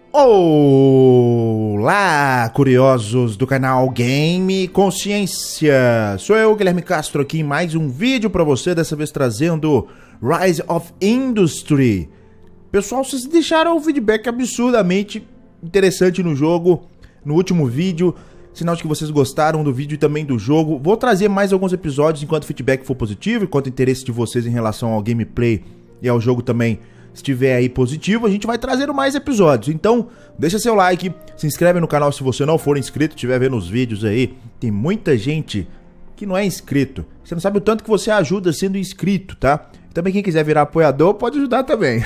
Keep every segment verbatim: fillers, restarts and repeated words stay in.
Olá, curiosos do canal Game Consciência! Sou eu, Guilherme Castro, aqui em mais um vídeo para você, dessa vez trazendo Rise of Industry. Pessoal, vocês deixaram um feedback absurdamente interessante no jogo, no último vídeo, sinal de que vocês gostaram do vídeo e também do jogo. Vou trazer mais alguns episódios enquanto o feedback for positivo, enquanto o interesse de vocês em relação ao gameplay e ao jogo também estiver aí positivo, a gente vai trazendo mais episódios. Então, deixa seu like, se inscreve no canal se você não for inscrito, estiver vendo os vídeos aí. Tem muita gente que não é inscrito. Você não sabe o tanto que você ajuda sendo inscrito, tá? Também quem quiser virar apoiador pode ajudar também.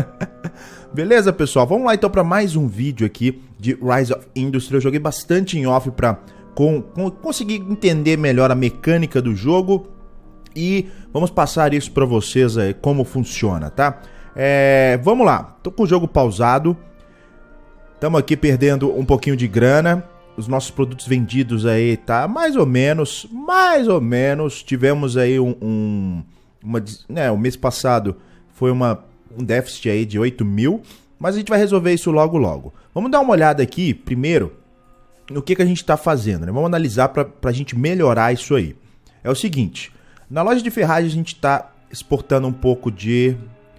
Beleza, pessoal? Vamos lá então para mais um vídeo aqui de Rise of Industry. Eu joguei bastante em off para com, com, conseguir entender melhor a mecânica do jogo e vamos passar isso para vocês aí, como funciona, tá? É, vamos lá, tô com o jogo pausado. Estamos aqui perdendo um pouquinho de grana. Os nossos produtos vendidos aí tá mais ou menos, mais ou menos. Tivemos aí um, um uma, né, o mês passado foi uma, um déficit aí de oito mil, mas a gente vai resolver isso logo logo. Vamos dar uma olhada aqui primeiro no que, que a gente está fazendo, né? Vamos analisar para a gente melhorar isso aí. É o seguinte, na loja de ferragem a gente está exportando um pouco de...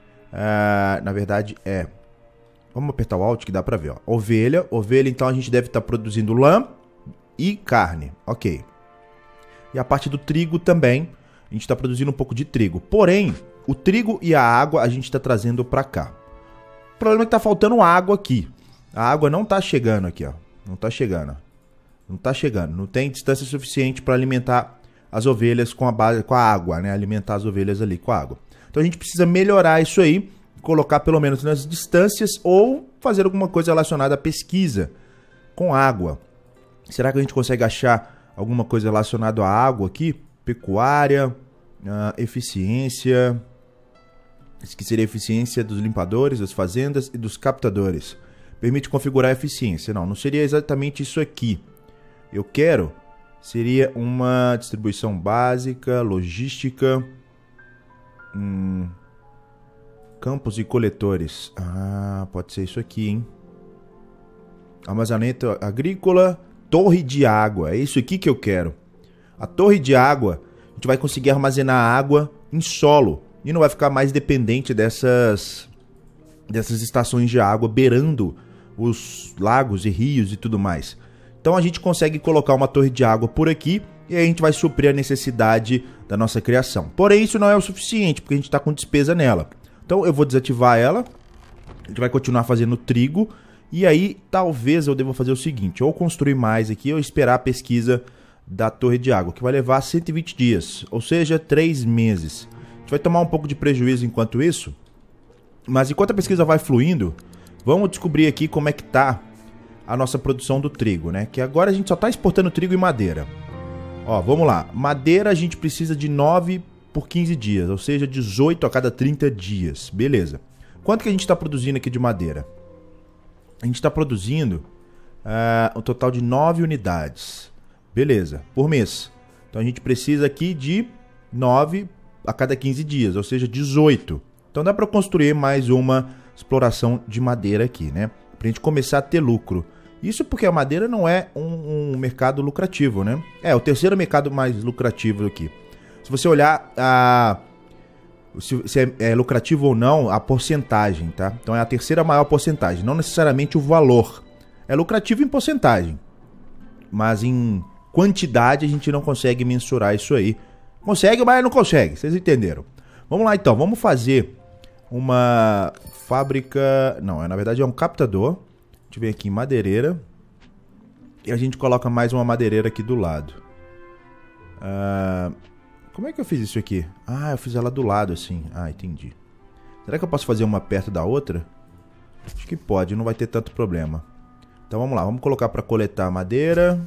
Uh, na verdade é, vamos apertar o Alt que dá pra ver, ó. Ovelha, ovelha, então a gente deve estar tá produzindo lã e carne, ok. E a parte do trigo também, a gente está produzindo um pouco de trigo. Porém, o trigo e a água a gente está trazendo pra cá. O problema é que tá faltando água aqui. A água não tá chegando aqui, ó. Não tá chegando. Não tá chegando. Não tem distância suficiente para alimentar as ovelhas com a base, com a água, né? Alimentar as ovelhas ali com a água. Então a gente precisa melhorar isso aí, colocar pelo menos nas distâncias ou fazer alguma coisa relacionada à pesquisa com água. Será que a gente consegue achar alguma coisa relacionada à água aqui? Pecuária, uh, eficiência, isso que seria a eficiência dos limpadores, das fazendas e dos captadores. Permite configurar a eficiência. Não, não seria exatamente isso aqui. Eu quero, seria uma distribuição básica, logística... Hum, campos e coletores. Ah, pode ser isso aqui, hein? Armazenamento agrícola, torre de água. É isso aqui que eu quero. A torre de água, a gente vai conseguir armazenar água em solo e não vai ficar mais dependente dessas dessas estações de água beirando os lagos e rios e tudo mais. Então a gente consegue colocar uma torre de água por aqui e aí a gente vai suprir a necessidade da nossa criação. Porém, isso não é o suficiente, porque a gente está com despesa nela. Então eu vou desativar ela. A gente vai continuar fazendo trigo. E aí, talvez eu deva fazer o seguinte. Ou construir mais aqui, ou esperar a pesquisa da torre de água, que vai levar cento e vinte dias. Ou seja, três meses. A gente vai tomar um pouco de prejuízo enquanto isso. Mas enquanto a pesquisa vai fluindo, vamos descobrir aqui como é que está a nossa produção do trigo, né? Que agora a gente só está exportando trigo e madeira. Ó, vamos lá. Madeira a gente precisa de nove por quinze dias, ou seja, dezoito a cada trinta dias. Beleza. Quanto que a gente está produzindo aqui de madeira? A gente está produzindo uh, um total de nove unidades. Beleza, por mês. Então a gente precisa aqui de nove a cada quinze dias, ou seja, dezoito. Então dá para construir mais uma exploração de madeira aqui, né? Para a gente começar a ter lucro. Isso porque a madeira não é um, um mercado lucrativo, né? É o terceiro mercado mais lucrativo aqui. Se você olhar a, se, se é, é lucrativo ou não, a porcentagem, tá? Então é a terceira maior porcentagem, não necessariamente o valor. É lucrativo em porcentagem, mas em quantidade a gente não consegue mensurar isso aí. Consegue, mas não consegue, vocês entenderam. Vamos lá então, vamos fazer uma fábrica... Não, é, na verdade é um captador. A gente vem aqui em madeireira e a gente coloca mais uma madeireira aqui do lado. Uh, como é que eu fiz isso aqui? Ah, eu fiz ela do lado assim. Ah, entendi. Será que eu posso fazer uma perto da outra? Acho que pode, não vai ter tanto problema. Então vamos lá, vamos colocar para coletar madeira.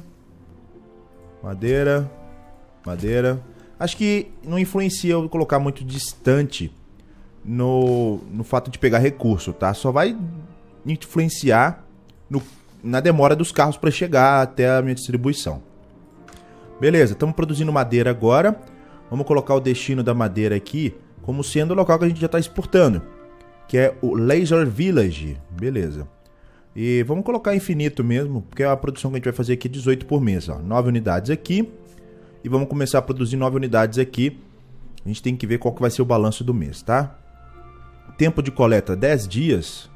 Madeira. Madeira. Acho que não influencia eu colocar muito distante no, no fato de pegar recurso, tá? Só vai influenciar no, na demora dos carros para chegar até a minha distribuição. Beleza, estamos produzindo madeira agora. Vamos colocar o destino da madeira aqui como sendo o local que a gente já está exportando, que é o Laser Village. Beleza. E vamos colocar infinito mesmo, porque a produção que a gente vai fazer aqui é dezoito por mês, ó. nove unidades aqui. E vamos começar a produzir nove unidades aqui. A gente tem que ver qual que vai ser o balanço do mês, tá? Tempo de coleta, dez dias.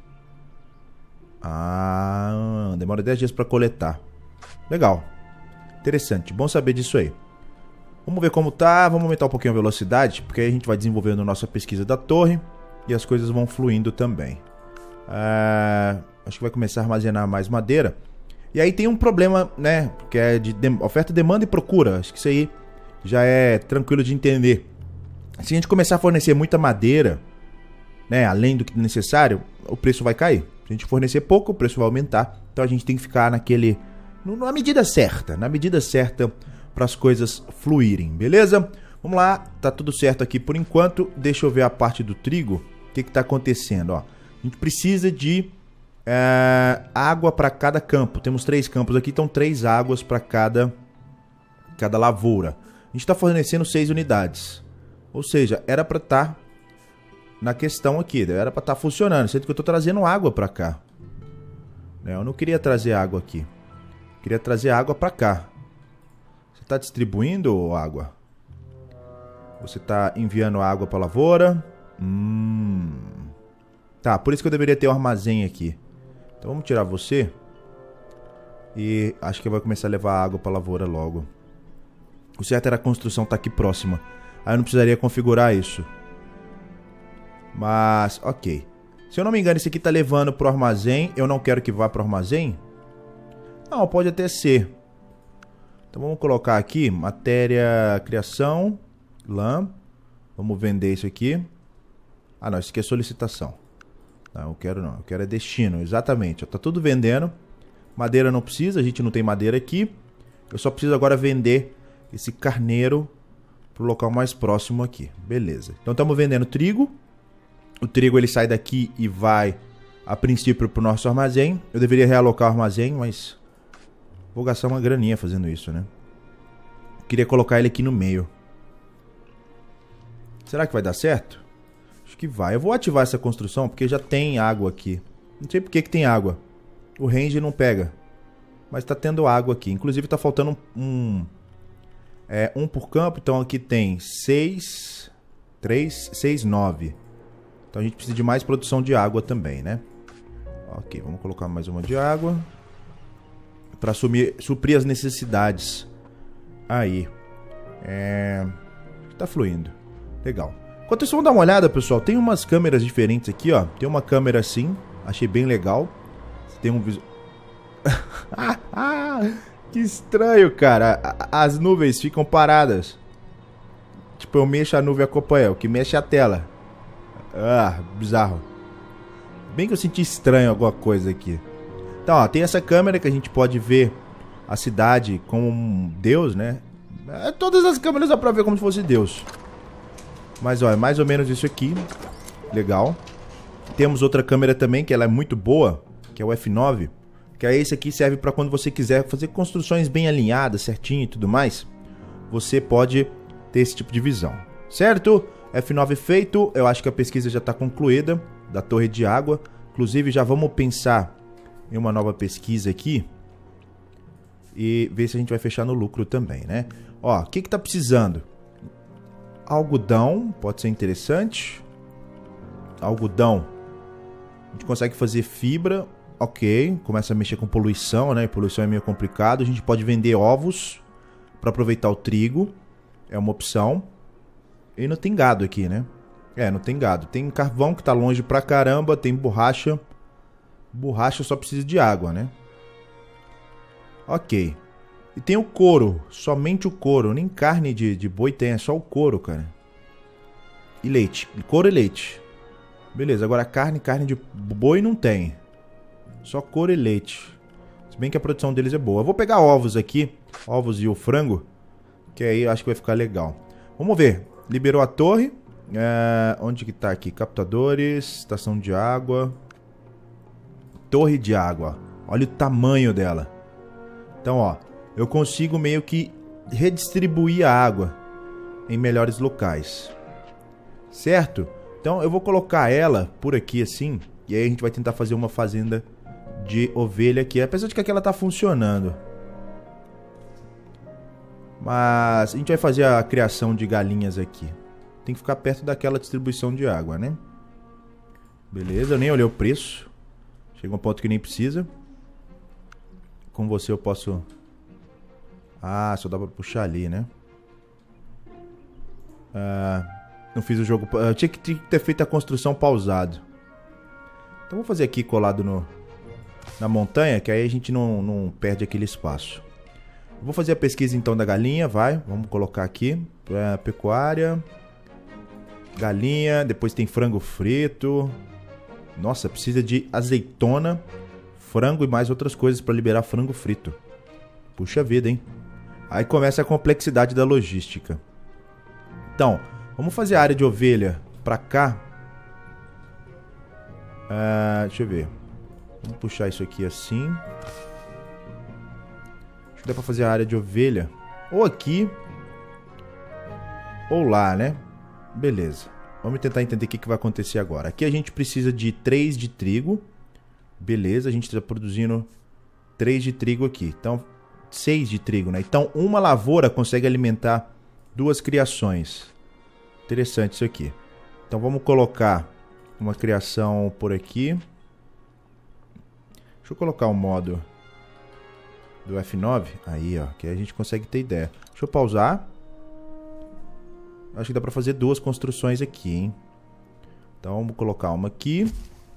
Ah, demora dez dias para coletar. Legal. Interessante, bom saber disso aí. Vamos ver como tá, vamos aumentar um pouquinho a velocidade, porque aí a gente vai desenvolvendo a nossa pesquisa da torre e as coisas vão fluindo também. Ah, acho que vai começar a armazenar mais madeira. E aí tem um problema, né, que é de oferta, demanda e procura. Acho que isso aí já é tranquilo de entender. Se a gente começar a fornecer muita madeira, né, além do que necessário, o preço vai cair. Se a gente fornecer pouco, o preço vai aumentar. Então a gente tem que ficar naquele, na medida certa, na medida certa para as coisas fluírem, beleza? Vamos lá, tá tudo certo aqui por enquanto. Deixa eu ver a parte do trigo. O que que tá acontecendo, ó? A gente precisa de é, água para cada campo. Temos três campos aqui, então três águas para cada cada lavoura. A gente está fornecendo seis unidades. Ou seja, era para estar tá na questão aqui, era para estar tá funcionando, sendo que eu estou trazendo água para cá. Eu não queria trazer água aqui. Eu queria trazer água para cá. Você está distribuindo água? Você está enviando água para a lavoura? Hum. Tá, por isso que eu deveria ter um armazém aqui. Então vamos tirar você. E acho que vai começar a levar água para a lavoura logo. O certo era a construção estar tá aqui próxima. Aí eu não precisaria configurar isso. Mas, ok. Se eu não me engano, esse aqui tá levando pro armazém. Eu não quero que vá pro armazém? Não, pode até ser. Então vamos colocar aqui, matéria, criação, lã. Vamos vender isso aqui. Ah não, isso aqui é solicitação. Não, eu quero não, eu quero é destino, exatamente. Tá tudo vendendo. Madeira não precisa, a gente não tem madeira aqui. Eu só preciso agora vender esse carneiro pro local mais próximo aqui. Beleza. Então estamos vendendo trigo. O trigo ele sai daqui e vai, a princípio, pro nosso armazém. Eu deveria realocar o armazém, mas vou gastar uma graninha fazendo isso, né? Queria colocar ele aqui no meio. Será que vai dar certo? Acho que vai. Eu vou ativar essa construção porque já tem água aqui. Não sei por que que tem água. O range não pega. Mas tá tendo água aqui. Inclusive tá faltando um... É, um por campo, então aqui tem seis, três, seis, nove. Então a gente precisa de mais produção de água também, né? Ok, vamos colocar mais uma de água para suprir as necessidades. Aí. É... Tá fluindo. Legal. Enquanto isso, vamos dar uma olhada, pessoal. Tem umas câmeras diferentes aqui, ó. Tem uma câmera assim, achei bem legal. Tem um visual... Que estranho, cara. As nuvens ficam paradas. Tipo, eu mexo a nuvem e acompanha. O que mexe é a tela. Ah, bizarro. Bem que eu senti estranho alguma coisa aqui. Então, ó, tem essa câmera que a gente pode ver a cidade como um Deus, né? É, todas as câmeras dá pra ver como se fosse Deus. Mas, ó, é mais ou menos isso aqui. Legal. Temos outra câmera também, que ela é muito boa, que é o F nove. Que aí esse aqui serve para quando você quiser fazer construções bem alinhadas, certinho e tudo mais. Você pode ter esse tipo de visão, certo? F nove feito, eu acho que a pesquisa já está concluída da torre de água. Inclusive já vamos pensar em uma nova pesquisa aqui e ver se a gente vai fechar no lucro também, né? Ó, o que que tá precisando? Algodão, pode ser interessante. Algodão, a gente consegue fazer fibra. Ok, começa a mexer com poluição, né? Poluição é meio complicado. A gente pode vender ovos para aproveitar o trigo. É uma opção. E não tem gado aqui, né? É, não tem gado. Tem carvão que tá longe pra caramba. Tem borracha. Borracha só precisa de água, né? Ok. E tem o couro. Somente o couro. Nem carne de, de boi tem. É só o couro, cara. E leite. Couro e leite. Beleza, agora carne, carne de boi não tem. Só couro e leite. Se bem que a produção deles é boa. Eu vou pegar ovos aqui. Ovos e o frango. Que aí eu acho que vai ficar legal. Vamos ver. Liberou a torre. É... Onde que tá aqui? Captadores. Estação de água. Torre de água. Olha o tamanho dela. Então, ó. Eu consigo meio que redistribuir a água em melhores locais. Certo? Então eu vou colocar ela por aqui assim. E aí a gente vai tentar fazer uma fazenda de ovelha aqui. Apesar de que aquela tá funcionando. Mas a gente vai fazer a criação de galinhas aqui. Tem que ficar perto daquela distribuição de água, né? Beleza, eu nem olhei o preço. Chega um ponto que nem precisa. Com você eu posso... Ah, só dá pra puxar ali, né? Ah, não fiz o jogo... Eu tinha que ter feito a construção pausado. Então vou fazer aqui colado no... na montanha, que aí a gente não, não perde aquele espaço. Vou fazer a pesquisa então da galinha, vai. Vamos colocar aqui. Pra pecuária. Galinha, depois tem frango frito. Nossa, precisa de azeitona, frango e mais outras coisas para liberar frango frito. Puxa vida, hein? Aí começa a complexidade da logística. Então, vamos fazer a área de ovelha pra cá. Uh, deixa eu ver. Vamos puxar isso aqui assim. Acho que dá pra fazer a área de ovelha ou aqui ou lá, né? Beleza. Vamos tentar entender o que, que vai acontecer agora. Aqui a gente precisa de três de trigo. Beleza, a gente está produzindo três de trigo aqui. Então, seis de trigo, né? Então, uma lavoura consegue alimentar duas criações. Interessante isso aqui. Então, vamos colocar uma criação por aqui. Deixa eu colocar o modo do F nove. Aí, ó, que aí a gente consegue ter ideia. Deixa eu pausar. Acho que dá pra fazer duas construções aqui, hein? Então, vamos colocar uma aqui.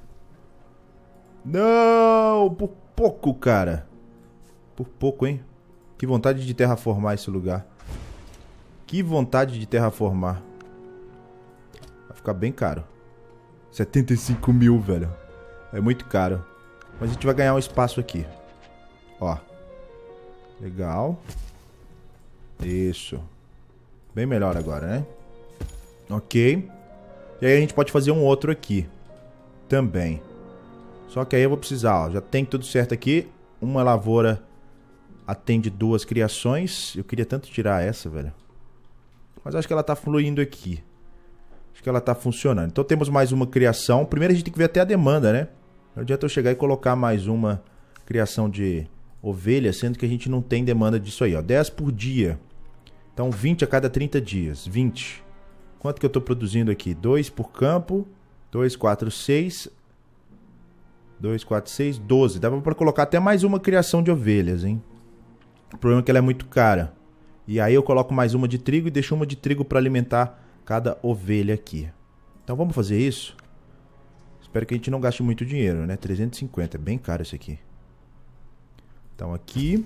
Não! Por pouco, cara. Por pouco, hein? Que vontade de terraformar esse lugar. Que vontade de terraformar. Vai ficar bem caro. setenta e cinco mil, velho. É muito caro. Mas a gente vai ganhar um espaço aqui. Ó. Legal. Isso. Bem melhor agora, né? Ok. E aí a gente pode fazer um outro aqui. Também. Só que aí eu vou precisar, ó. Já tem tudo certo aqui. Uma lavoura atende duas criações. Eu queria tanto tirar essa, velho. Mas acho que ela tá fluindo aqui. Acho que ela tá funcionando. Então temos mais uma criação. Primeiro a gente tem que ver até a demanda, né? Não adianta eu chegar e colocar mais uma criação de ovelha, sendo que a gente não tem demanda disso aí, ó. dez por dia. Então, vinte a cada trinta dias. vinte. Quanto que eu estou produzindo aqui? dois por campo. dois, quatro, seis. dois, quatro, seis, doze. Dava para colocar até mais uma criação de ovelhas, hein? O problema é que ela é muito cara. E aí eu coloco mais uma de trigo e deixo uma de trigo para alimentar cada ovelha aqui. Então, vamos fazer isso. Espero que a gente não gaste muito dinheiro, né? trezentos e cinquenta. É bem caro isso aqui. Então, aqui.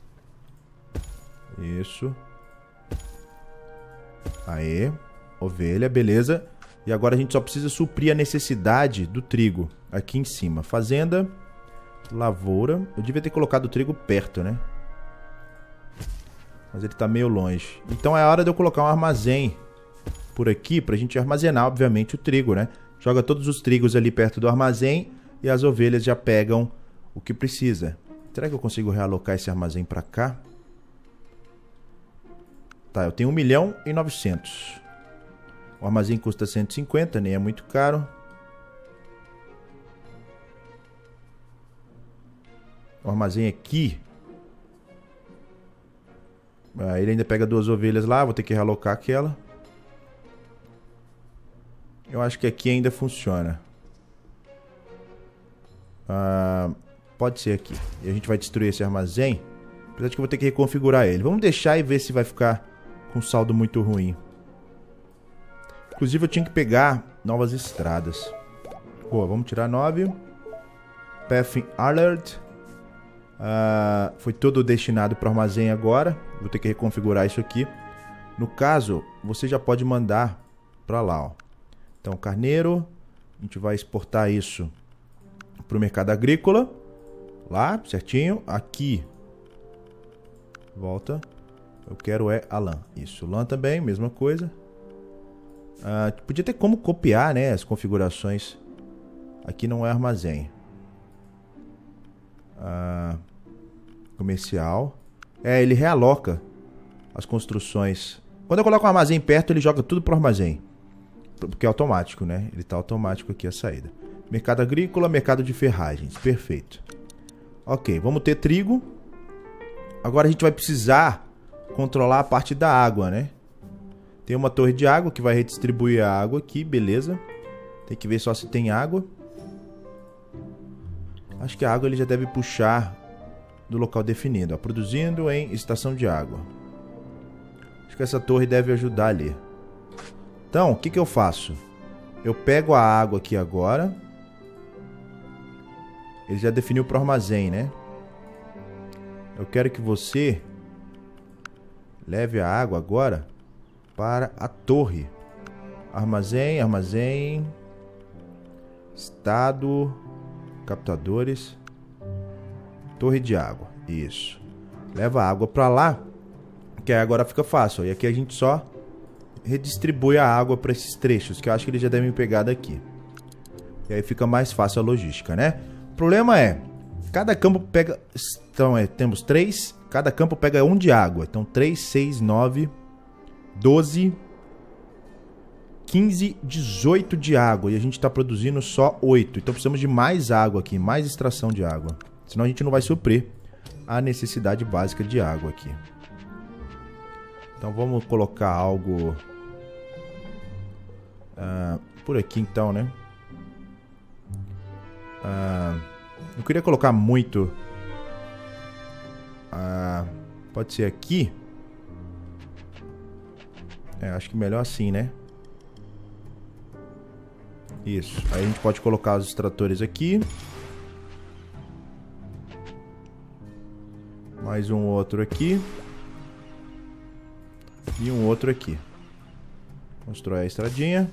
Isso. Aê, ovelha, beleza. E agora a gente só precisa suprir a necessidade do trigo aqui em cima. Fazenda, lavoura. Eu devia ter colocado o trigo perto, né? Mas ele tá meio longe. Então é hora de eu colocar um armazém por aqui pra gente armazenar, obviamente, o trigo, né? Joga todos os trigos ali perto do armazém e as ovelhas já pegam o que precisa. Será que eu consigo realocar esse armazém pra cá? Tá, eu tenho um milhão e novecentos. O armazém custa cento e cinquenta, nem é muito caro. O armazém aqui. Ah, ele ainda pega duas ovelhas lá, vou ter que realocar aquela. Eu acho que aqui ainda funciona. Ah, pode ser aqui. E a gente vai destruir esse armazém. Apesar de que eu vou ter que reconfigurar ele. Vamos deixar e ver se vai ficar com saldo muito ruim. Inclusive eu tinha que pegar novas estradas. Boa, vamos tirar nove. Pathing Alert. Uh, foi todo destinado para o armazém agora. Vou ter que reconfigurar isso aqui. No caso, você já pode mandar para lá, ó. Então, carneiro. A gente vai exportar isso para o mercado agrícola. Lá, certinho. Aqui. Volta. Eu quero é a lã. Isso, lã também, mesma coisa. Uh, podia ter como copiar, né, as configurações. Aqui não é armazém. Uh, comercial. É, ele realoca as construções. Quando eu coloco um armazém perto, ele joga tudo pro armazém. Porque é automático, né? Ele tá automático aqui a saída. Mercado agrícola, mercado de ferragens. Perfeito. Ok, vamos ter trigo. Agora a gente vai precisar controlar a parte da água, né? Tem uma torre de água que vai redistribuir a água aqui, beleza. Tem que ver só se tem água. Acho que a água ele já deve puxar do local definido, ó, produzindo em estação de água. Acho que essa torre deve ajudar ali. Então, o que que eu faço? Eu pego a água aqui agora. Ele já definiu para o armazém, né? Eu quero que você leve a água agora para a torre. Armazém, armazém. Estado. Captadores. Torre de água. Isso. Leva a água para lá. Que aí agora fica fácil. E aqui a gente só redistribui a água para esses trechos. Que eu acho que eles já devem pegar daqui. E aí fica mais fácil a logística, né? O problema é, cada campo pega... Então, é, temos três. Cada campo pega um de água. Então, três, seis, nove, doze, quinze, dezoito de água. E a gente está produzindo só oito. Então, precisamos de mais água aqui. Mais extração de água. Senão, a gente não vai suprir a necessidade básica de água aqui. Então, vamos colocar algo... Uh, por aqui, então, né? Uh, eu queria colocar muito. Uh, pode ser aqui. É, acho que melhor assim, né? Isso. Aí a gente pode colocar os extratores aqui. Mais um outro aqui. E um outro aqui. Constrói a estradinha.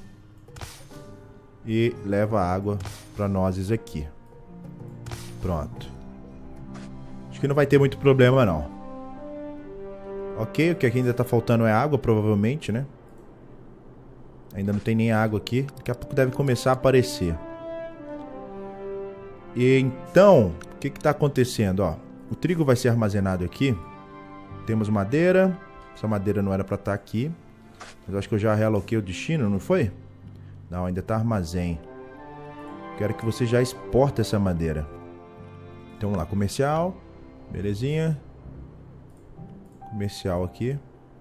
E leva a água para nós aqui. Pronto. Acho que não vai ter muito problema, não. Ok, o que aqui ainda tá faltando é água, provavelmente, né? Ainda não tem nem água aqui. Daqui a pouco deve começar a aparecer. E então, o que que tá acontecendo, ó? O trigo vai ser armazenado aqui. Temos madeira. Essa madeira não era para estar aqui. Mas eu acho que eu já realoquei o destino, não foi? Não, ainda tá armazém. Quero que você já exporte essa madeira. Então vamos lá, comercial. Belezinha. Comercial aqui.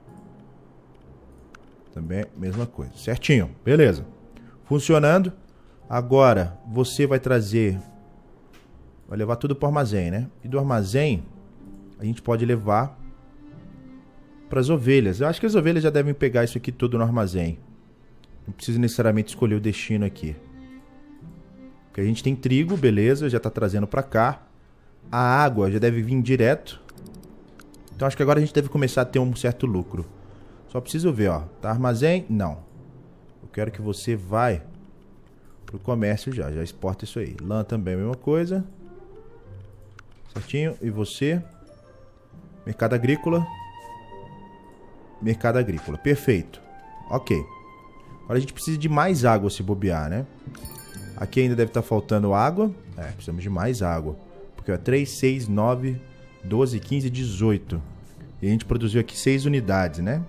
Também mesma coisa. Certinho, beleza. Funcionando. Agora você vai trazer... Vai levar tudo para o armazém, né? E do armazém a gente pode levar para as ovelhas. Eu acho que as ovelhas já devem pegar isso aqui tudo no armazém. Não precisa necessariamente escolher o destino aqui. Porque a gente tem trigo, beleza, já está trazendo para cá. A água já deve vir direto. Então acho que agora a gente deve começar a ter um certo lucro. Só preciso ver, ó. Tá armazém? Não. Eu quero que você vai pro comércio já. Já exporta isso aí. Lã também, a mesma coisa. Certinho. E você? Mercado agrícola. Mercado agrícola. Perfeito. Ok. Agora a gente precisa de mais água se bobear, né? Aqui ainda deve estar faltando água. É, precisamos de mais água. Porque, ó, três, seis, nove, doze, quinze, dezoito. E a gente produziu aqui seis unidades, né?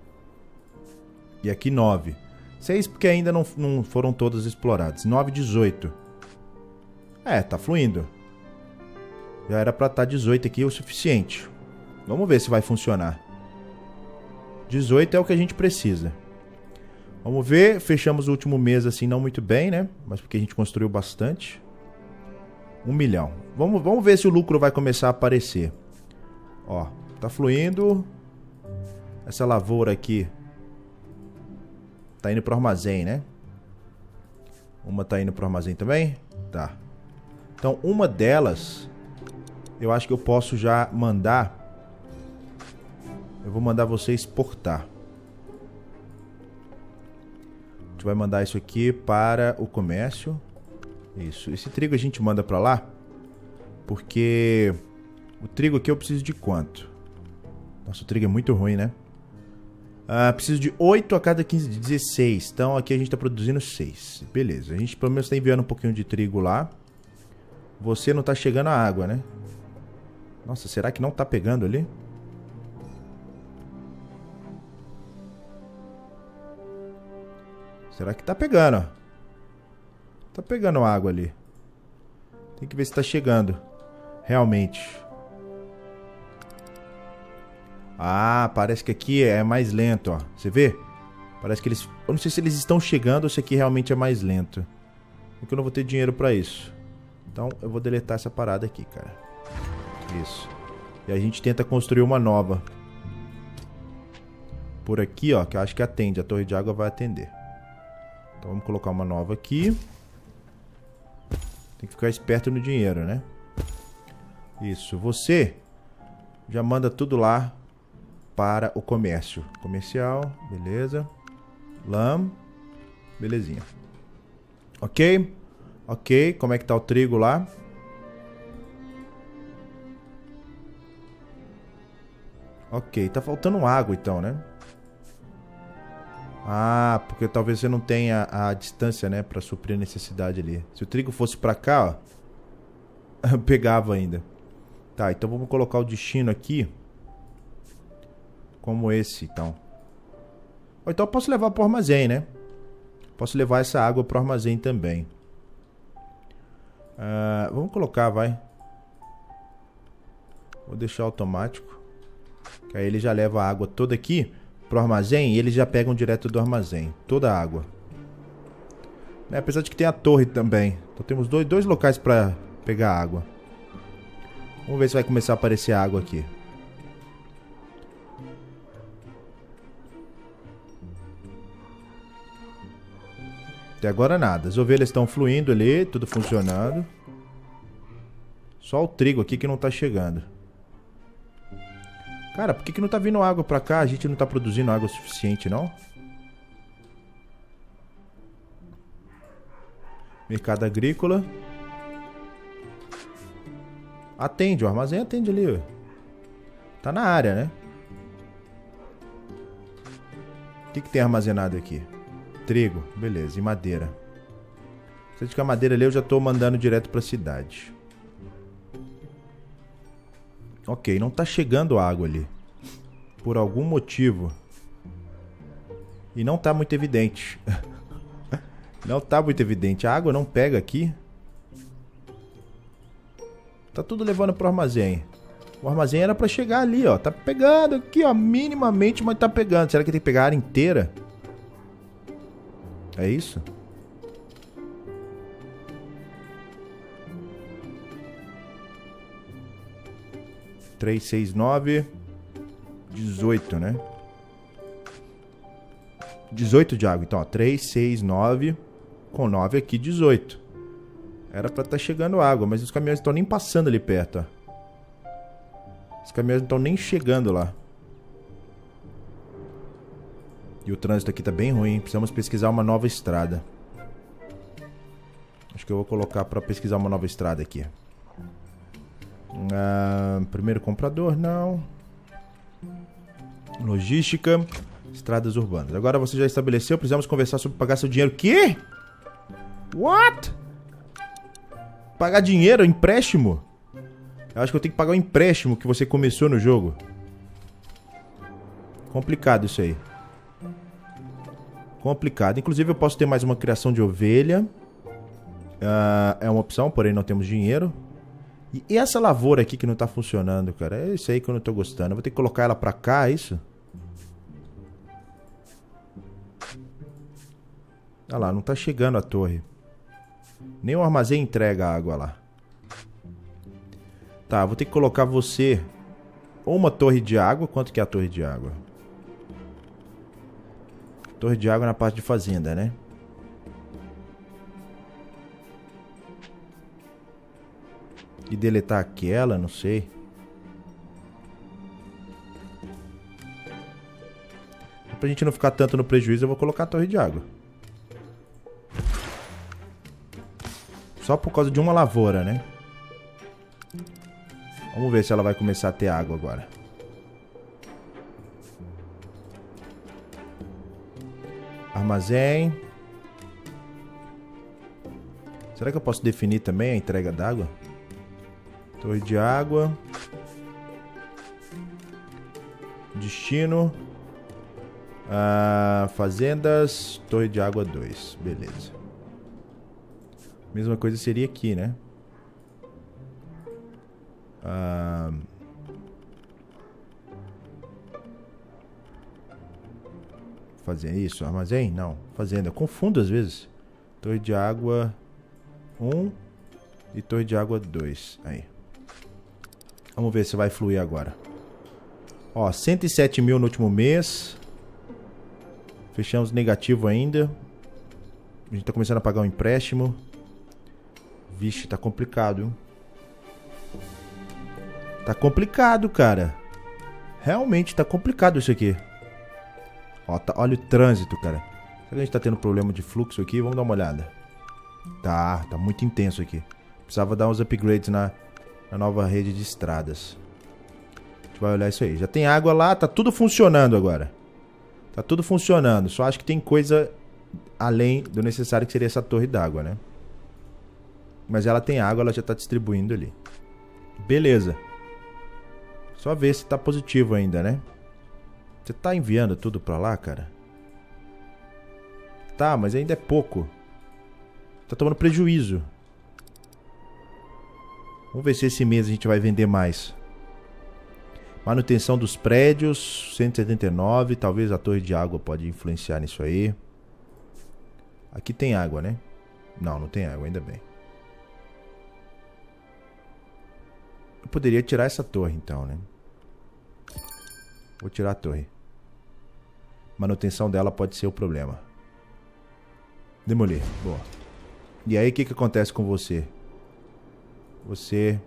E aqui nove. seis porque ainda não, não foram todas exploradas. nove, dezoito. É, tá fluindo. Já era pra estar dezoito aqui o suficiente. Vamos ver se vai funcionar. dezoito é o que a gente precisa. Vamos ver. Fechamos o último mês assim não muito bem, né? Mas porque a gente construiu bastante. Um milhão. Vamos, vamos ver se o lucro vai começar a aparecer. Ó, tá fluindo. Essa lavoura aqui tá indo pro armazém, né? Uma tá indo pro armazém também? Tá. Então, uma delas, eu acho que eu posso já mandar. Eu vou mandar você exportar. A gente vai mandar isso aqui para o comércio. Isso. Esse trigo a gente manda pra lá. Porque o trigo aqui eu preciso de quanto? Nossa, o trigo é muito ruim, né? Ah, preciso de oito a cada quinze, dezesseis. Então aqui a gente tá produzindo seis. Beleza. A gente pelo menos tá enviando um pouquinho de trigo lá. Você não tá chegando a água, né? Nossa, será que não tá pegando ali? Será que tá pegando? Tá pegando água ali. Tem que ver se tá chegando. Realmente. Ah, parece que aqui é mais lento, ó. Você vê? Parece que eles... Eu não sei se eles estão chegando ou se aqui realmente é mais lento. Porque eu não vou ter dinheiro pra isso. Então eu vou deletar essa parada aqui, cara. Isso. E a gente tenta construir uma nova. Por aqui, ó, que eu acho que atende. A torre de água vai atender. Então vamos colocar uma nova aqui. Tem que ficar esperto no dinheiro, né? Isso. Você já manda tudo lá para o comércio. Comercial, beleza. Lã, belezinha. Ok? Ok, como é que tá o trigo lá? Ok, tá faltando água então, né? Ah, porque talvez você não tenha a distância, né, pra suprir a necessidade ali. Se o trigo fosse pra cá, ó, pegava ainda. Tá, então vamos colocar o destino aqui como esse, então. Ou então eu posso levar pro armazém, né? Posso levar essa água pro armazém também. Uh, vamos colocar, vai. Vou deixar automático. Que aí ele já leva a água toda aqui pro armazém e eles já pegam direto do armazém. Toda a água. É, apesar de que tem a torre também. Então temos dois, dois locais pra pegar água. Vamos ver se vai começar a aparecer água aqui. Até agora nada. As ovelhas estão fluindo ali, tudo funcionando. Só o trigo aqui que não tá chegando. Cara, por que que não tá vindo água pra cá? A gente não tá produzindo água suficiente, não? Mercado agrícola. Atende, o armazém atende ali, ó. Tá na área, né? O que que tem armazenado aqui? Trigo, beleza, e madeira. Se eu tiver madeira ali, eu já tô mandando direto pra cidade. Ok, não tá chegando água ali. Por algum motivo. E não tá muito evidente. Não tá muito evidente. A água não pega aqui. Tá tudo levando pro armazém. O armazém era pra chegar ali, ó. Tá pegando aqui, ó, minimamente, mas tá pegando. Será que tem que pegar a área inteira? É isso? três, seis, nove... dezoito, né? dezoito de água. Então, ó, três, seis, nove... com nove aqui, dezoito. Era pra estar chegando água, mas os caminhões não estão nem passando ali perto, ó. Os caminhões não estão nem chegando lá. E o trânsito aqui tá bem ruim. Precisamos pesquisar uma nova estrada. Acho que eu vou colocar pra pesquisar uma nova estrada aqui. Ah, primeiro comprador, não. Logística. Estradas urbanas. Agora você já estabeleceu. Precisamos conversar sobre pagar seu dinheiro. Que? What? Pagar dinheiro? Empréstimo? Eu acho que eu tenho que pagar o empréstimo que você começou no jogo. Complicado isso aí. Complicado. Inclusive eu posso ter mais uma criação de ovelha. Uh, é uma opção, porém não temos dinheiro. E essa lavoura aqui que não tá funcionando, cara. É isso aí que eu não tô gostando. Eu vou ter que colocar ela pra cá, é isso? Olha lá, não tá chegando a torre. Nem o armazém entrega a água lá. Tá, vou ter que colocar você... ou uma torre de água. Quanto que é a torre de água? Torre de água na parte de fazenda, né? E deletar aquela, não sei. Pra gente não ficar tanto no prejuízo, eu vou colocar a torre de água. Só por causa de uma lavoura, né? Vamos ver se ela vai começar a ter água agora. Armazém. Será que eu posso definir também a entrega d'água? Torre de água. Destino. Ah, fazendas. Torre de água dois. Beleza. Mesma coisa seria aqui, né? Ah... Fazer isso, armazém? Não, fazenda. Eu confundo às vezes. Torre de água um e torre de água dois. Aí. Vamos ver se vai fluir agora. Ó, cento e sete mil no último mês. Fechamos negativo ainda. A gente tá começando a pagar um empréstimo. Vixe, tá complicado, viu? Tá complicado, cara. Realmente tá complicado isso aqui. Ó, tá, olha o trânsito, cara. Será que a gente tá tendo problema de fluxo aqui? Vamos dar uma olhada. Tá, tá muito intenso aqui. Precisava dar uns upgrades na, na nova rede de estradas. A gente vai olhar isso aí. Já tem água lá, tá tudo funcionando agora. Tá tudo funcionando. Só acho que tem coisa além do necessário, que seria essa torre d'água, né? Mas ela tem água, ela já tá distribuindo ali. Beleza. Só ver se tá positivo ainda, né? Você tá enviando tudo pra lá, cara? Tá, mas ainda é pouco. Tá tomando prejuízo. Vamos ver se esse mês a gente vai vender mais. Manutenção dos prédios, cento e setenta e nove. Talvez a torre de água pode influenciar nisso aí. Aqui tem água, né? Não, não tem água, ainda bem. Eu poderia tirar essa torre então, né? Vou tirar a torre. Manutenção dela pode ser o problema. Demolir, boa. E aí o que que acontece com você? Você...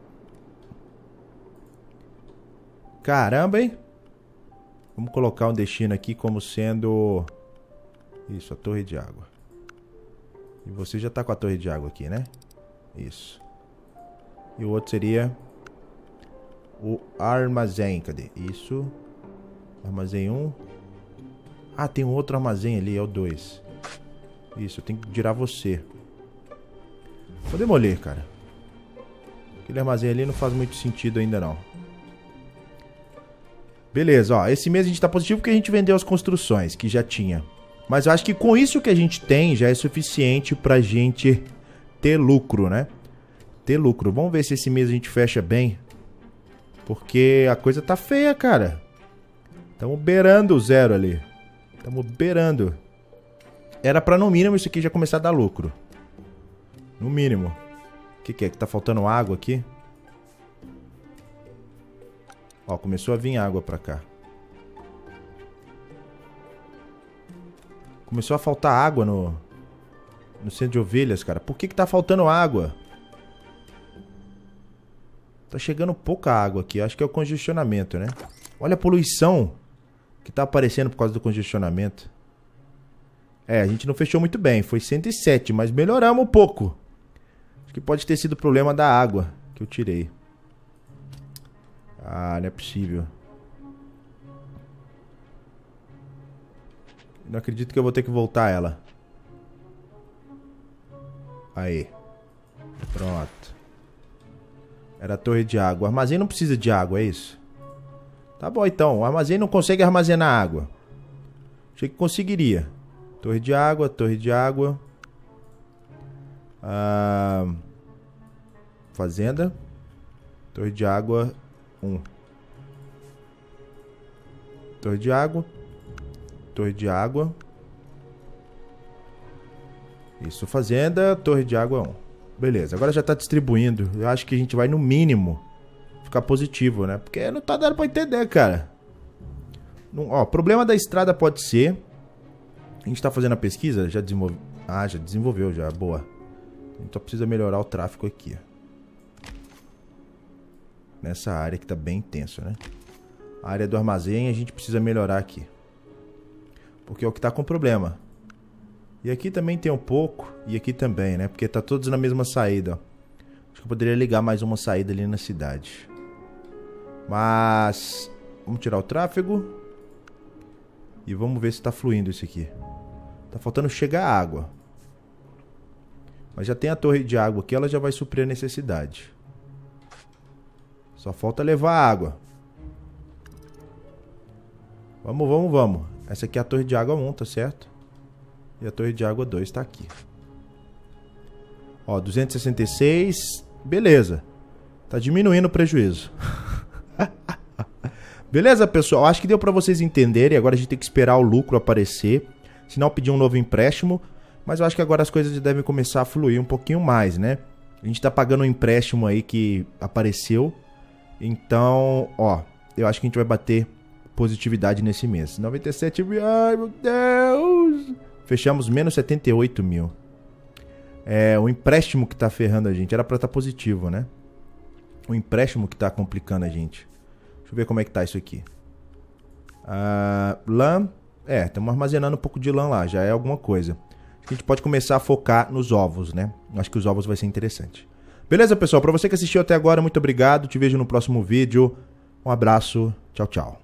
Caramba, hein? Vamos colocar um destino aqui como sendo... Isso, a torre de água. E você já tá com a torre de água aqui, né? Isso. E o outro seria... O armazém, cadê? Isso. Armazém um. Ah, tem um outro armazém ali, é o dois. Isso, eu tenho que tirar você. Vou demolir, cara. Aquele armazém ali não faz muito sentido ainda não. Beleza, ó. Esse mês a gente tá positivo porque a gente vendeu as construções que já tinha. Mas eu acho que com isso que a gente tem já é suficiente pra gente ter lucro, né? Ter lucro. Vamos ver se esse mês a gente fecha bem. Porque a coisa tá feia, cara. Estamos beirando o zero ali. Estamos beirando. Era pra no mínimo isso aqui já começar a dar lucro. No mínimo. O que que é? Que tá faltando água aqui? Ó, começou a vir água pra cá. Começou a faltar água no... No centro de ovelhas, cara. Por que que tá faltando água? Tá chegando pouca água aqui. Acho que é o congestionamento, né? Olha a poluição que tá aparecendo por causa do congestionamento. É, a gente não fechou muito bem. Foi cento e sete, mas melhoramos um pouco. Acho que pode ter sido o problema da água que eu tirei. Ah, não é possível. Não acredito que eu vou ter que voltar ela. Aí. Pronto. Era a torre de água. O armazém não precisa de água, é isso? Tá bom, então. O armazém não consegue armazenar água. Achei que conseguiria. Torre de água, torre de água. Ah, fazenda. Torre de água um. Torre de água. Torre de água. Isso, fazenda, torre de água um. Beleza, agora já tá distribuindo. Eu acho que a gente vai no mínimo ficar positivo, né? Porque não tá dando pra entender, cara. Não, ó, problema da estrada pode ser... A gente tá fazendo a pesquisa, já desenvolveu... Ah, já desenvolveu, já, boa. Então precisa melhorar o tráfego aqui, ó. Nessa área que tá bem intenso, né? A área do armazém a gente precisa melhorar aqui. Porque é o que tá com problema. E aqui também tem um pouco. E aqui também, né? Porque tá todos na mesma saída, ó. Acho que eu poderia ligar mais uma saída ali na cidade. Mas... Vamos tirar o tráfego. E vamos ver se tá fluindo isso aqui. Tá faltando chegar água. Mas já tem a torre de água aqui. Ela já vai suprir a necessidade. Só falta levar água. Vamos, vamos, vamos. Essa aqui é a torre de água um, tá certo? E a torre de água dois tá aqui. Ó, duzentos e sessenta e seis. Beleza. Tá diminuindo o prejuízo. Beleza, pessoal? Acho que deu pra vocês entenderem. Agora a gente tem que esperar o lucro aparecer. Senão pedir um novo empréstimo. Mas eu acho que agora as coisas devem começar a fluir um pouquinho mais, né? A gente tá pagando um empréstimo aí que apareceu. Então, ó, eu acho que a gente vai bater positividade nesse mês. noventa e sete mil, ai meu Deus! Fechamos menos setenta e oito mil. É, o empréstimo que tá ferrando a gente. Era pra estar positivo, né? O empréstimo que tá complicando a gente. Deixa eu ver como é que tá isso aqui. Ah, lã. É, estamos armazenando um pouco de lã lá. Já é alguma coisa. A gente pode começar a focar nos ovos, né? Acho que os ovos vai ser interessante. Beleza, pessoal? Pra você que assistiu até agora, muito obrigado. Te vejo no próximo vídeo. Um abraço. Tchau, tchau.